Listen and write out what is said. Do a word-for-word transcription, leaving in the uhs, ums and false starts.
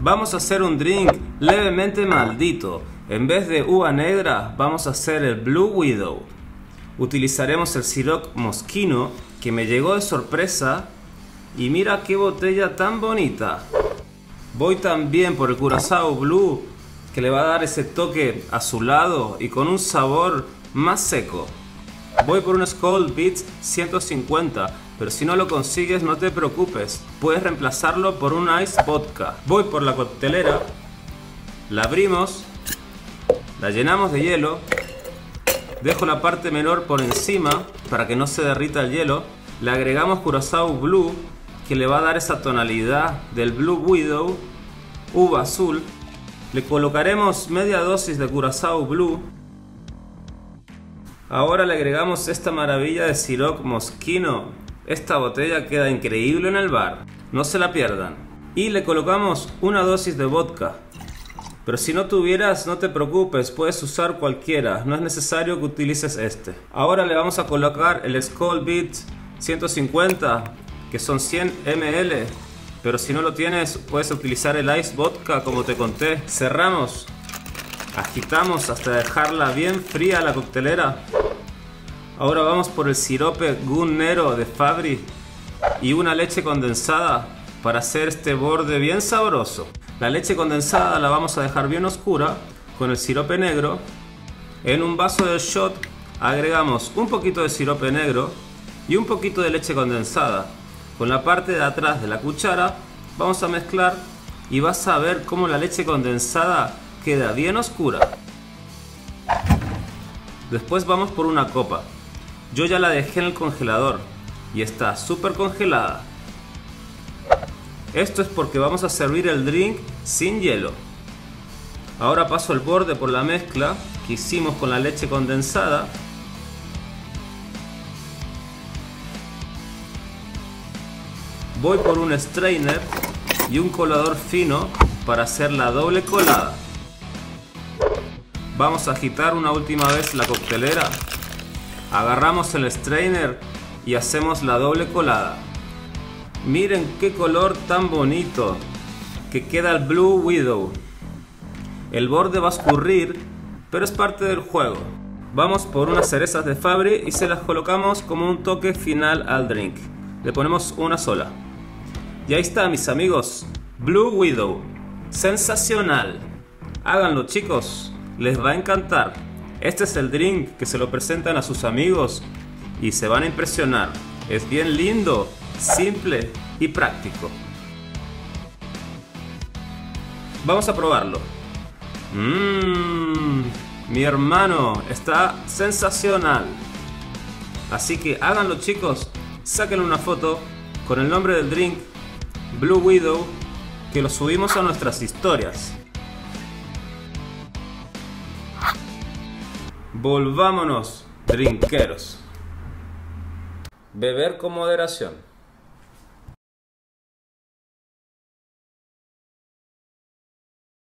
Vamos a hacer un drink levemente maldito. En vez de uva negra, vamos a hacer el Blue Widow. Utilizaremos el Ciroc Moschino, que me llegó de sorpresa. Y mira qué botella tan bonita. Voy también por el Curaçao Blue, que le va a dar ese toque azulado y con un sabor más seco. Voy por un Skol Beats ciento cincuenta, pero si no lo consigues no te preocupes, puedes reemplazarlo por un Ice Vodka. Voy por la coctelera, la abrimos, la llenamos de hielo, dejo la parte menor por encima para que no se derrita el hielo, le agregamos Curaçao Blue, que le va a dar esa tonalidad del Blue Widow, uva azul, le colocaremos media dosis de Curaçao Blue. Ahora le agregamos esta maravilla de Ciroc Moschino. Esta botella queda increíble en el bar, no se la pierdan. Y le colocamos una dosis de vodka. Pero si no tuvieras, no te preocupes, puedes usar cualquiera, no es necesario que utilices este. Ahora le vamos a colocar el Skol Beats ciento cincuenta, que son cien mililitros. Pero si no lo tienes, puedes utilizar el Ice Vodka como te conté. Cerramos. Agitamos hasta dejarla bien fría la coctelera. Ahora vamos por el sirope Gun Nero de Fabri y una leche condensada para hacer este borde bien sabroso. La leche condensada la vamos a dejar bien oscura con el sirope negro. En un vaso de shot agregamos un poquito de sirope negro y un poquito de leche condensada. Con la parte de atrás de la cuchara vamos a mezclar y vas a ver cómo la leche condensada queda bien oscura. Después vamos por una copa. Yo ya la dejé en el congelador y está súper congelada. Esto es porque vamos a servir el drink sin hielo. Ahora paso el borde por la mezcla que hicimos con la leche condensada. Voy por un strainer y un colador fino para hacer la doble colada. Vamos a agitar una última vez la coctelera. Agarramos el strainer y hacemos la doble colada. Miren qué color tan bonito que queda el Blue Widow. El borde va a escurrir, pero es parte del juego. Vamos por unas cerezas de Fabri y se las colocamos como un toque final al drink. Le ponemos una sola. Y ahí está, mis amigos, Blue Widow. Sensacional. Háganlo, chicos. Les va a encantar. Este es el drink que se lo presentan a sus amigos y se van a impresionar. Es bien lindo, simple y práctico. Vamos a probarlo. Mmm, mi hermano, está sensacional. Así que háganlo, chicos. Saquen una foto con el nombre del drink Blue Widow, que lo subimos a nuestras historias. Volvámonos, drinkeros. Beber con moderación.